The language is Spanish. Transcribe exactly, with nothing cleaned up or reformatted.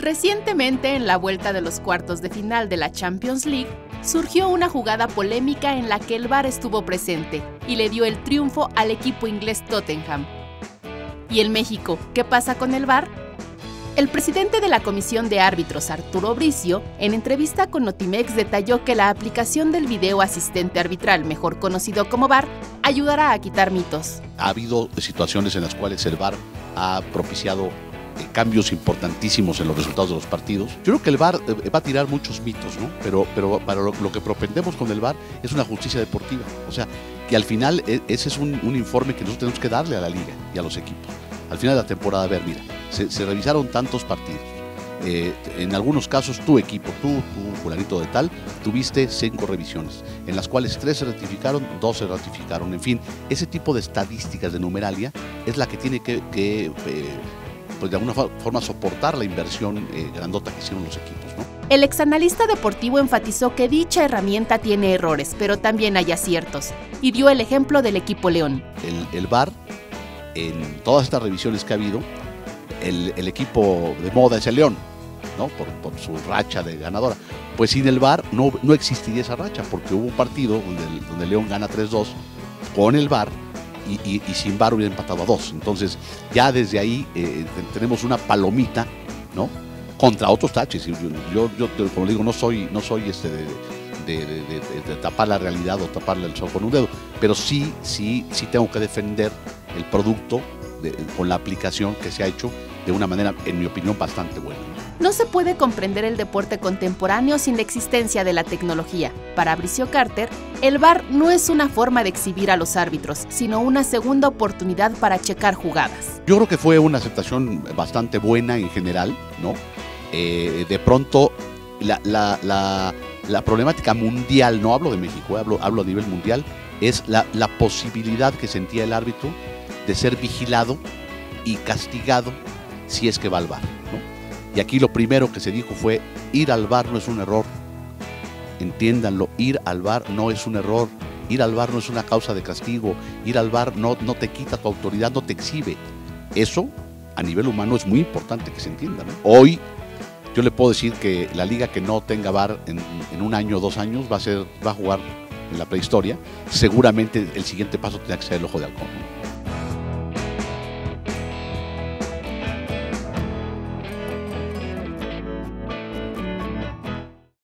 Recientemente, en la vuelta de los cuartos de final de la Champions League, surgió una jugada polémica en la que el V A R estuvo presente y le dio el triunfo al equipo inglés Tottenham. ¿Y en México, qué pasa con el V A R? El presidente de la Comisión de Árbitros, Arturo Bricio, en entrevista con Notimex detalló que la aplicación del video asistente arbitral, mejor conocido como V A R, ayudará a quitar mitos. Ha habido situaciones en las cuales el V A R ha propiciado eh, cambios importantísimos en los resultados de los partidos. Yo creo que el V A R eh, va a tirar muchos mitos, ¿no? Pero, pero para lo, lo que propendemos con el V A R es una justicia deportiva. O sea, que al final eh, ese es un, un informe que nosotros tenemos que darle a la liga y a los equipos. Al final de la temporada, a ver, mira, se, se revisaron tantos partidos. Eh, en algunos casos tu equipo, tú, tú, fulanito de tal, tuviste cinco revisiones, en las cuales tres se ratificaron, dos se ratificaron. En fin, ese tipo de estadísticas de numeralia es la que tiene que, que eh, pues de alguna forma soportar la inversión eh, grandota que hicieron los equipos, ¿no? El exanalista deportivo enfatizó que dicha herramienta tiene errores, pero también hay aciertos, y dio el ejemplo del equipo León. El, el V A R, en todas estas revisiones que ha habido, el, el equipo de moda es el León, ¿no? Por, por su racha de ganadora. Pues sin el V A R no, no existiría esa racha, porque hubo un partido donde el, donde el León gana tres dos con el V A R y, y, y sin V A R hubiera empatado a dos. Entonces ya desde ahí eh, tenemos una palomita, ¿no? Contra otros taches. Yo, yo, yo como le digo, no soy, no soy este de, de, de, de, de tapar la realidad o taparle el sol con un dedo, pero sí, sí, sí tengo que defender el producto de, con la aplicación que se ha hecho de una manera, en mi opinión, bastante buena. No se puede comprender el deporte contemporáneo sin la existencia de la tecnología. Para Bricio Carter, el V A R no es una forma de exhibir a los árbitros, sino una segunda oportunidad para checar jugadas. Yo creo que fue una aceptación bastante buena en general, ¿no? Eh, de pronto, la, la, la, la problemática mundial, no hablo de México, hablo, hablo a nivel mundial, es la, la posibilidad que sentía el árbitro de ser vigilado y castigado si es que va al V A R, ¿no? Y aquí lo primero que se dijo fue, ir al V A R no es un error. Entiéndanlo, ir al V A R no es un error. Ir al V A R no es una causa de castigo. Ir al V A R no, no te quita tu autoridad, no te exhibe. Eso, a nivel humano, es muy importante que se entienda, ¿no? Hoy, yo le puedo decir que la liga que no tenga V A R en, en un año o dos años va a, ser, va a jugar en la prehistoria. Seguramente el siguiente paso tendrá que ser el ojo de halcón, ¿no?